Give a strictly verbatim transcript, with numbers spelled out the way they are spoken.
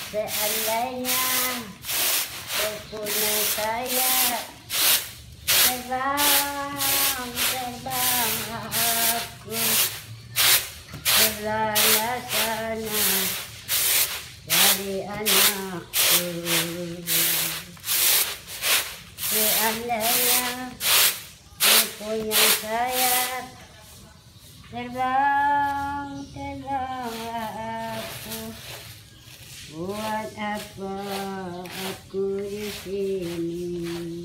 Seandainya punya saya, terbang, terbang aku selana sana dari anakku. Seandainya punya saya, terbang, terbang aku. Buat apa aku di sini?